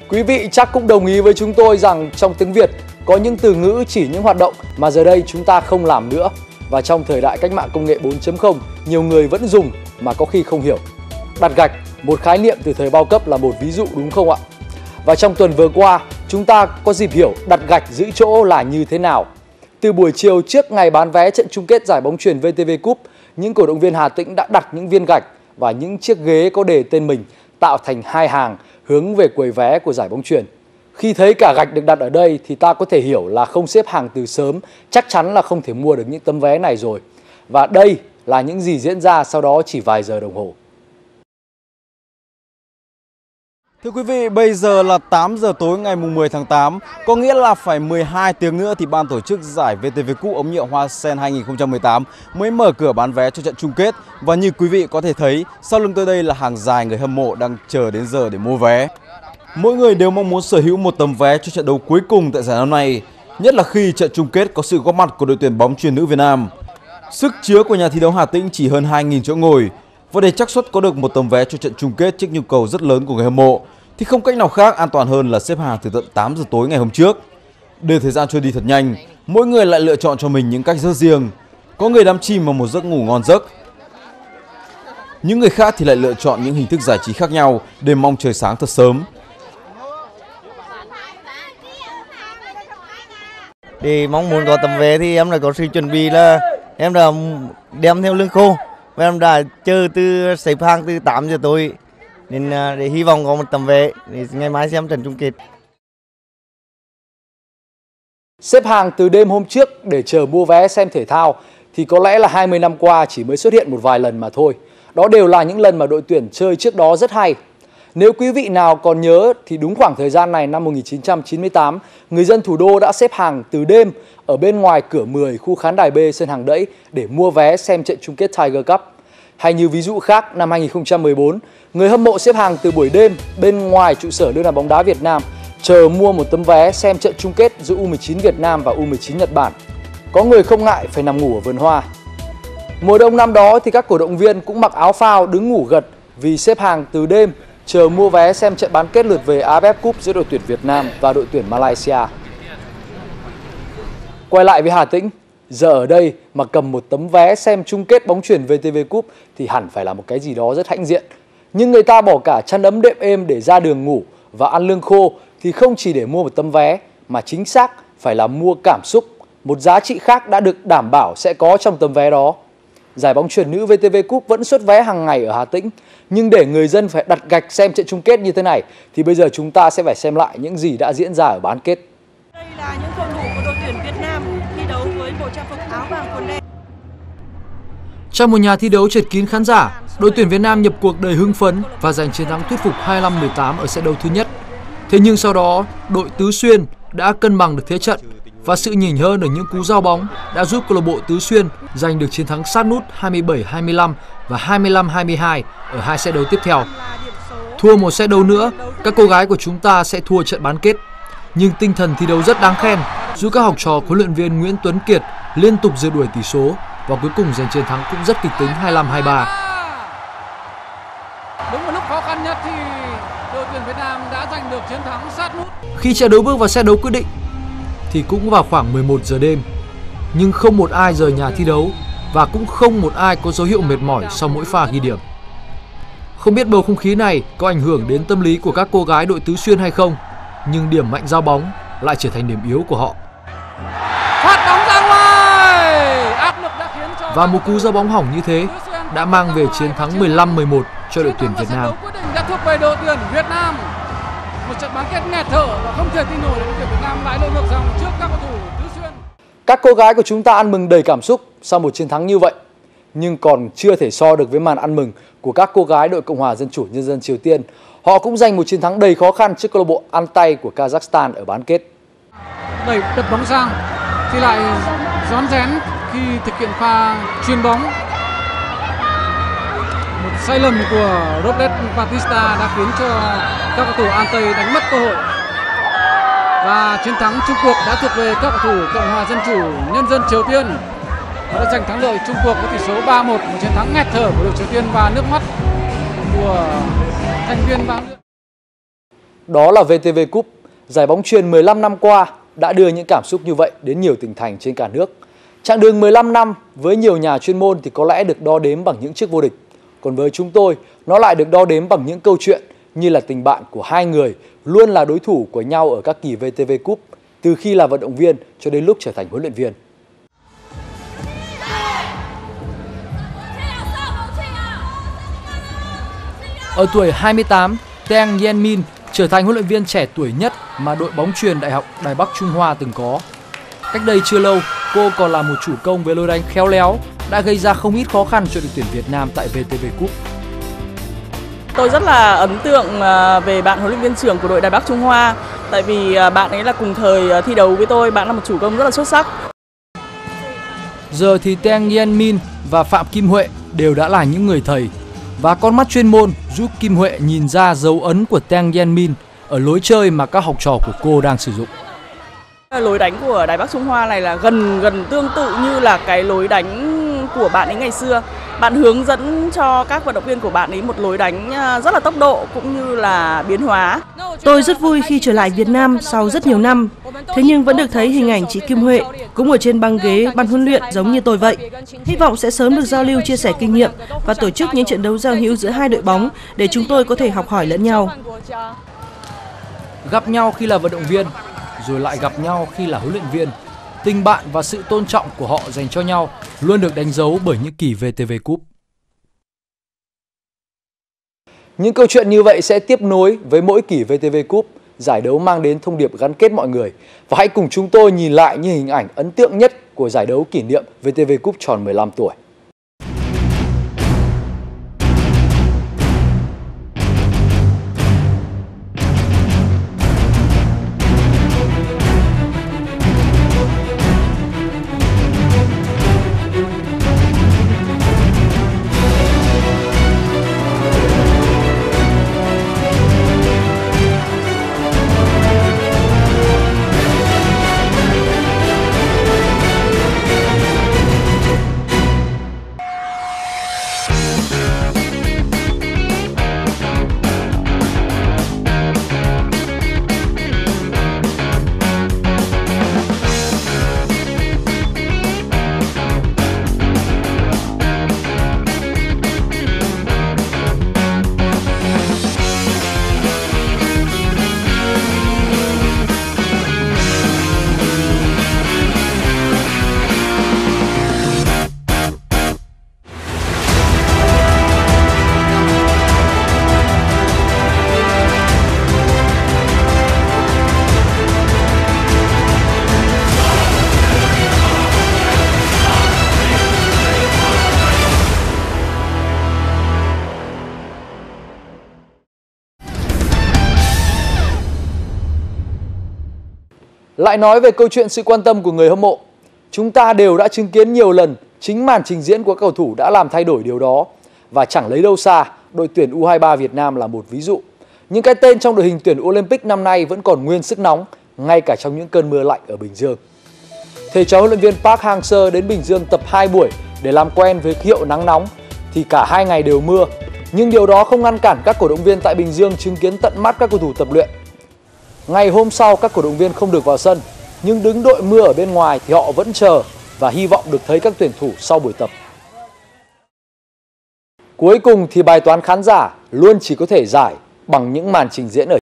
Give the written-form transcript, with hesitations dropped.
Quý vị chắc cũng đồng ý với chúng tôi rằng trong tiếng Việt có những từ ngữ chỉ những hoạt động mà giờ đây chúng ta không làm nữa. Và trong thời đại cách mạng công nghệ 4.0, nhiều người vẫn dùng mà có khi không hiểu. Đặt gạch, một khái niệm từ thời bao cấp là một ví dụ đúng không ạ? Và trong tuần vừa qua, chúng ta có dịp hiểu đặt gạch giữ chỗ là như thế nào. Từ buổi chiều trước ngày bán vé trận chung kết giải bóng chuyền VTV Cup, những cổ động viên Hà Tĩnh đã đặt những viên gạch và những chiếc ghế có đề tên mình tạo thành hai hàng hướng về quầy vé của giải bóng chuyền. Khi thấy cả gạch được đặt ở đây thì ta có thể hiểu là không xếp hàng từ sớm, chắc chắn là không thể mua được những tấm vé này rồi. Và đây là những gì diễn ra sau đó chỉ vài giờ đồng hồ. Thưa quý vị, bây giờ là 8 giờ tối ngày 10 tháng 8, có nghĩa là phải 12 tiếng nữa thì ban tổ chức giải VTV Cup ống nhựa Hoa Sen 2018 mới mở cửa bán vé cho trận chung kết. Và như quý vị có thể thấy, sau lưng tôi đây là hàng dài người hâm mộ đang chờ đến giờ để mua vé. Mỗi người đều mong muốn sở hữu một tấm vé cho trận đấu cuối cùng tại giải năm nay, nhất là khi trận chung kết có sự góp mặt của đội tuyển bóng chuyền nữ Việt Nam. Sức chứa của nhà thi đấu Hà Tĩnh chỉ hơn 2.000 chỗ ngồi. Và để xác suất có được một tấm vé cho trận chung kết trước nhu cầu rất lớn của người hâm mộ thì không cách nào khác an toàn hơn là xếp hàng từ tận 8 giờ tối ngày hôm trước. Để thời gian trôi đi thật nhanh, mỗi người lại lựa chọn cho mình những cách rất riêng. Có người đắm chìm vào một giấc ngủ ngon giấc. Những người khác thì lại lựa chọn những hình thức giải trí khác nhau để mong trời sáng thật sớm. Để mong muốn có tấm vé thì em đã có sự chuẩn bị là em đã đem theo lương khô. Và em đã chờ từ xếp hàng từ 8 giờ tối nên để hy vọng có một tấm vé để ngày mai xem trận chung kết. Xếp hàng từ đêm hôm trước để chờ mua vé xem thể thao thì có lẽ là 20 năm qua chỉ mới xuất hiện một vài lần mà thôi. Đó đều là những lần mà đội tuyển chơi trước đó rất hay. Nếu quý vị nào còn nhớ thì đúng khoảng thời gian này năm 1998, người dân thủ đô đã xếp hàng từ đêm ở bên ngoài cửa 10 khu khán đài B sân Hàng Đẫy để mua vé xem trận chung kết Tiger Cup. Hay như ví dụ khác, năm 2014, người hâm mộ xếp hàng từ buổi đêm bên ngoài trụ sở Liên đoàn bóng đá Việt Nam chờ mua một tấm vé xem trận chung kết giữa U19 Việt Nam và U19 Nhật Bản. Có người không ngại phải nằm ngủ ở vườn hoa. Mùa đông năm đó thì các cổ động viên cũng mặc áo phao đứng ngủ gật vì xếp hàng từ đêm chờ mua vé xem trận bán kết lượt về AFF Cup giữa đội tuyển Việt Nam và đội tuyển Malaysia. Quay lại với Hà Tĩnh, giờ ở đây mà cầm một tấm vé xem chung kết bóng chuyền VTV Cup thì hẳn phải là một cái gì đó rất hãnh diện. Nhưng người ta bỏ cả chăn ấm đệm êm để ra đường ngủ và ăn lương khô thì không chỉ để mua một tấm vé mà chính xác phải là mua cảm xúc, một giá trị khác đã được đảm bảo sẽ có trong tấm vé đó. Giải bóng chuyền nữ VTV Cup vẫn xuất vé hàng ngày ở Hà Tĩnh, nhưng để người dân phải đặt gạch xem trận chung kết như thế này thì bây giờ chúng ta sẽ phải xem lại những gì đã diễn ra ở bán kết. Đây là những cầu thủ của đội tuyển Việt Nam thi đấu với bộ trang phục áo vàng quần đen. Trong một nhà thi đấu chật kín khán giả, đội tuyển Việt Nam nhập cuộc đầy hưng phấn và giành chiến thắng thuyết phục 25-18 ở set đấu thứ nhất. Thế nhưng sau đó, đội Tứ Xuyên đã cân bằng được thế trận và sự nhỉnh hơn ở những cú giao bóng đã giúp câu lạc bộ Tứ Xuyên giành được chiến thắng sát nút 27-25 và 25-22 ở hai set đấu tiếp theo. Thua một set đấu nữa, các cô gái của chúng ta sẽ thua trận bán kết. Nhưng tinh thần thi đấu rất đáng khen, giúp các học trò huấn luyện viên Nguyễn Tuấn Kiệt liên tục rượt đuổi tỷ số và cuối cùng giành chiến thắng cũng rất kịch tính 25-23. Đúng vào lúc khó khăn nhất thì đội tuyển Việt Nam đã giành được chiến thắng sát nút. Khi trận đấu bước vào set đấu quyết định thì cũng vào khoảng 11 giờ đêm, nhưng không một ai rời nhà thi đấu và cũng không một ai có dấu hiệu mệt mỏi sau mỗi pha ghi điểm. Không biết bầu không khí này có ảnh hưởng đến tâm lý của các cô gái đội Tứ Xuyên hay không, nhưng điểm mạnh giao bóng lại trở thành điểm yếu của họ. Phát bóng ra ngoài, áp lực đã khiến cho và một cú giao bóng hỏng như thế đã mang về chiến thắng 15-11 cho đội tuyển Việt Nam. Quyết định đã thuộc về đội tuyển Việt Nam. Một trận bán kết nghẹt thở và không thể tin nổi đội tuyển Việt Nam lại lội ngược dòng trước các cầu thủ Tứ Xuyên. Các cô gái của chúng ta ăn mừng đầy cảm xúc sau một chiến thắng như vậy, nhưng còn chưa thể so được với màn ăn mừng của các cô gái đội Cộng hòa Dân chủ Nhân dân Triều Tiên. Họ cũng giành một chiến thắng đầy khó khăn trước câu lạc bộ An Tay của Kazakhstan ở bán kết. Đẩy đập bóng sang thì lại rón rén khi thực hiện pha chuyền bóng. Một sai lầm của Robert Batista đã khiến cho các cầu thủ An Tây đánh mất cơ hội. Và chiến thắng chung cuộc đã thuộc về các cầu thủ Cộng hòa Dân chủ Nhân dân Triều Tiên. Họ đã giành thắng lợi chung cuộc với tỷ số 3-1, một chiến thắng nghẹt thở của đội Triều Tiên và nước mắt của thành viên bang. Đó là VTV Cup, giải bóng chuyền 15 năm qua đã đưa những cảm xúc như vậy đến nhiều tỉnh thành trên cả nước. Chặng đường 15 năm với nhiều nhà chuyên môn thì có lẽ được đo đếm bằng những chiếc vô địch. Còn với chúng tôi, nó lại được đo đếm bằng những câu chuyện như là tình bạn của hai người luôn là đối thủ của nhau ở các kỳ VTV Cup, từ khi là vận động viên cho đến lúc trở thành huấn luyện viên. Ở tuổi 28, Teng Yen Min trở thành huấn luyện viên trẻ tuổi nhất mà đội bóng chuyền Đại học Đài Bắc Trung Hoa từng có. Cách đây chưa lâu, cô còn là một chủ công với lối đánh khéo léo đã gây ra không ít khó khăn cho đội tuyển Việt Nam tại VTV Cup. Tôi rất là ấn tượng về bạn huấn luyện viên trưởng của đội Đài Bắc Trung Hoa, tại vì bạn ấy là cùng thời thi đấu với tôi, bạn là một chủ công rất là xuất sắc. Giờ thì Teng Yen Min và Phạm Kim Huệ đều đã là những người thầy, và con mắt chuyên môn giúp Kim Huệ nhìn ra dấu ấn của Teng Yen Min ở lối chơi mà các học trò của cô đang sử dụng. Lối đánh của Đài Bắc Trung Hoa này là gần tương tự như là cái lối đánh của bạn ấy ngày xưa. Bạn hướng dẫn cho các vận động viên của bạn ấy một lối đánh rất là tốc độ cũng như là biến hóa. Tôi rất vui khi trở lại Việt Nam sau rất nhiều năm. Thế nhưng vẫn được thấy hình ảnh chị Kim Huệ cũng ở trên băng ghế ban huấn luyện giống như tôi vậy. Hy vọng sẽ sớm được giao lưu chia sẻ kinh nghiệm và tổ chức những trận đấu giao hữu giữa hai đội bóng để chúng tôi có thể học hỏi lẫn nhau. Gặp nhau khi là vận động viên, rồi lại gặp nhau khi là huấn luyện viên. Tình bạn và sự tôn trọng của họ dành cho nhau luôn được đánh dấu bởi những kỳ VTV Cup. Những câu chuyện như vậy sẽ tiếp nối với mỗi kỳ VTV Cup, giải đấu mang đến thông điệp gắn kết mọi người. Và hãy cùng chúng tôi nhìn lại những hình ảnh ấn tượng nhất của giải đấu kỷ niệm VTV Cup tròn 15 tuổi. Lại nói về câu chuyện sự quan tâm của người hâm mộ, chúng ta đều đã chứng kiến nhiều lần chính màn trình diễn của các cầu thủ đã làm thay đổi điều đó. Và chẳng lấy đâu xa, đội tuyển U23 Việt Nam là một ví dụ. Những cái tên trong đội hình tuyển Olympic năm nay vẫn còn nguyên sức nóng, ngay cả trong những cơn mưa lạnh ở Bình Dương. Thầy trò huấn luyện viên Park Hang-seo đến Bình Dương tập 2 buổi để làm quen với khí hậu nắng nóng, thì cả 2 ngày đều mưa. Nhưng điều đó không ngăn cản các cổ động viên tại Bình Dương chứng kiến tận mắt các cầu thủ tập luyện. Ngày hôm sau các cổ động viên không được vào sân, nhưng đứng đội mưa ở bên ngoài thì họ vẫn chờ và hy vọng được thấy các tuyển thủ sau buổi tập. Cuối cùng thì bài toán khán giả luôn chỉ có thể giải bằng những màn trình diễn ở